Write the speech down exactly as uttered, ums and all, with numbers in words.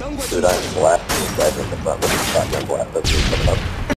Dude, I'm blasting this guy in the front with a shotgun blast. That's me coming up.